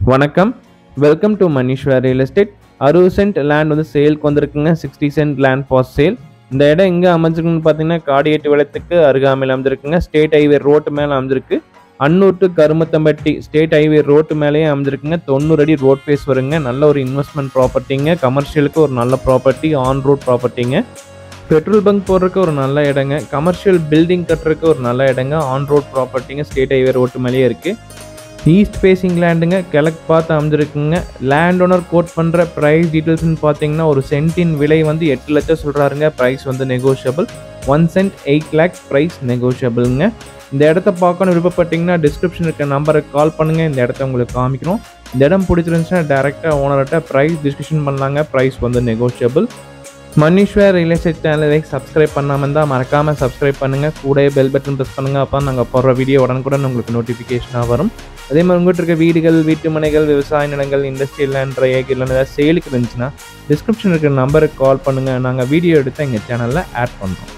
வணக்கம். Welcome to Maneeshwar real estate. 60 cent land வந்து சேலுக்கு வந்திருக்குங்க. 60 சென்ட் லேண்ட் ஃபார் சேல். இந்த இடம் எங்கே அமைஞ்சிருக்குன்னு பார்த்தீங்கன்னா, காடிவேட்டிபாளையத்துக்கு அருகாமையில் அமைஞ்சிருக்குங்க. ஸ்டேட் ஹைவே ரோட்டு மேலே அமைஞ்சிருக்கு. Annur to Karumathampatti state highway road மேலேயே அமைஞ்சிருக்குங்க. 90 அடி ரோட் ஃபேஸ் வருங்க. நல்ல ஒரு இன்வெஸ்ட்மெண்ட் ப்ராப்பர்ட்டிங்க. கமர்ஷியலுக்கு ஒரு நல்ல ப்ராப்பர்ட்டி, ஆன் ரோட் ப்ராப்பர்ட்டிங்க. பெட்ரோல் பங்க் போடுறதுக்கு ஒரு நல்ல இடங்க. கமர்ஷியல் பில்டிங் கட்டுறதுக்கு ஒரு நல்ல இடங்க. ஆன் ரோட் ப்ராப்பர்ட்டிங்க. ஸ்டேட் ஹைவே ரோட்டு மேலேயே இருக்குது. ஈஸ்ட் ஃபேஸிங் லேண்டுங்க. கிழக்கு பார்த்து அமைஞ்சிருக்குங்க. லேண்ட் ஓனர் கோட் பண்ணுற ப்ரைஸ் டீட்டெயில்ஸ்னு பார்த்தீங்கன்னா, ஒரு சென்ட்டின் விலை வந்து 8 லட்சம் சொல்கிறாருங்க. ப்ரைஸ் வந்து நெகோஷியபிள். 1 சென்ட் 8 லேக்ஸ் ப்ரைஸ் நெகோஷியபிளுங்க. இந்த இடத்த பார்க்கணும் விருப்பப்பட்டீங்கன்னா டிஸ்கிரிப்ஷன் இருக்க நம்பருக்கு கால் பண்ணுங்கள். இந்த இடத்த உங்களுக்கு காமிக்கிறோம். இந்த இடம் பிடிச்சிருந்துச்சுன்னா டேரெக்டாக ஓனர்கிட்ட ப்ரைஸ் டிஸ்கஷன் பண்ணலாங்க. ப்ரைஸ் வந்து நெகோஷியபிள். மணீஸ்வர் ரியல் எஸ்டேட் சேனலை சப்ஸ்கிரைப் பண்ணாமல் இருந்தால் மறக்காமல் சப்ஸ்கிரைப் பண்ணுங்கள். கூடவே பெல் பட்டன் ப்ரெஸ் பண்ணுங்கள். அப்போ நாங்கள் போடுற வீடியோ உடனுக்குடன் உங்களுக்கு நோட்டிஃபிகேஷனாக வரும். அதே மாதிரி உங்கள்கிட்ட இருக்க வீடுகள், வீட்டு மனைகள், விவசாய நிலங்கள், இண்டஸ்ட்ரியல் லேண்ட், ஏக்கர் ஏதாவது சேலுக்கு இருந்துச்சுன்னா டிஸ்கிரிப்ஷன் இருக்கிற நம்பருக்கு கால் பண்ணுங்கள். நாங்கள் வீடியோ எடுத்து எங்கள் சேனலில் ஆட் பண்ணுறோம்.